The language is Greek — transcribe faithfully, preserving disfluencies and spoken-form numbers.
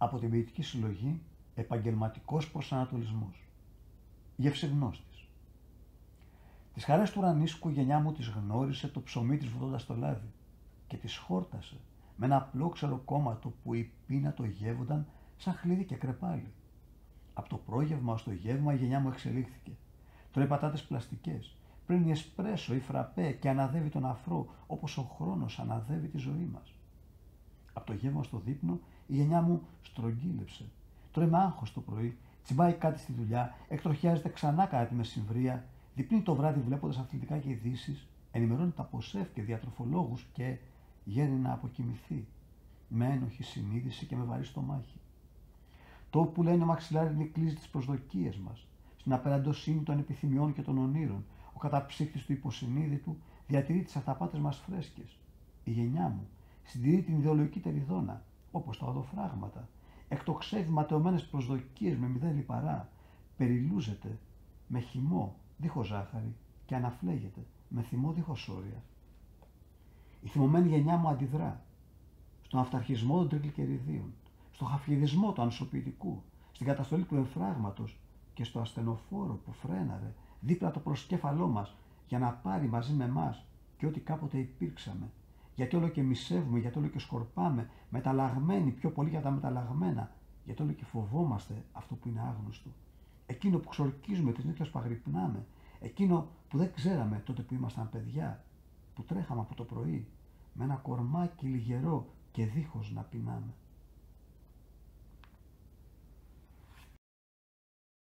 Από την ποιητική συλλογή «Επαγγελματικός προσανατολισμός». Γευσεγνώστης. Τις χαρές του ουρανίσκου η γενιά μου τις γνώρισε το ψωμί της βουδώντας το λάδι και τις χόρτασε με ένα απλόξερο κόμματο που η πείνα το γεύονταν σαν χλίδι και κρεπάλι. Από το πρόγευμα ως το γεύμα η γενιά μου εξελίχθηκε. Τρώει πατάτες πλαστικές, παίρνει εσπρέσο ή φραπέ και αναδεύει τον αφρό όπως ο χρόνος αναδεύει τη ζωή μας. Από το γεύμα στο δείπνο η γενιά μου στρογγύλεψε. Τρώει με άγχος το πρωί, τσιμπάει κάτι στη δουλειά, εκτροχιάζεται ξανά κατά τη μεσημβρία, διπνεί το βράδυ βλέποντας αθλητικά και ειδήσεις, ενημερώνει τα ποσέφ και διατροφολόγους και γέρνει να αποκοιμηθεί, με ένοχη συνείδηση και με βαρύ στομάχι. Το που λένε ο μαξιλάρι νικλίζει τις προσδοκίες μας, στην απεραντοσύνη των επιθυμιών και των ονείρων, ο καταψύκτης του υποσυνείδητου διατηρεί τις αυταπάτες μας φρέσκες. Η γενιά μου συντηρεί την ιδεολογική τεριδόνα, όπως τα οδοφράγματα, εκτοξεύει ματαιωμένες προσδοκίες με μηδέν λιπαρά, περιλούζεται με χυμό δίχως ζάχαρη και αναφλέγεται με θυμό δίχως όρια. Η θυμωμένη γενιά μου αντιδρά στον αυταρχισμό των τρικλικεριδίων, στον χαφιεδισμό του ανοσοποιητικού, στην καταστολή του εμφράγματος και στο ασθενοφόρο που φρέναρε δίπλα το προσκέφαλό μας για να πάρει μαζί με εμάς και ό,τι κάποτε υπήρξαμε. Γιατί όλο και μισεύουμε, γιατί όλο και σκορπάμε, μεταλλαγμένοι πιο πολύ για τα μεταλλαγμένα, γιατί όλο και φοβόμαστε αυτό που είναι άγνωστο. Εκείνο που ξορκίζουμε τις νύχτες που αγρυπνάμε, εκείνο που δεν ξέραμε τότε που ήμασταν παιδιά, που τρέχαμε από το πρωί, με ένα κορμάκι λιγερό και δίχως να πεινάμε.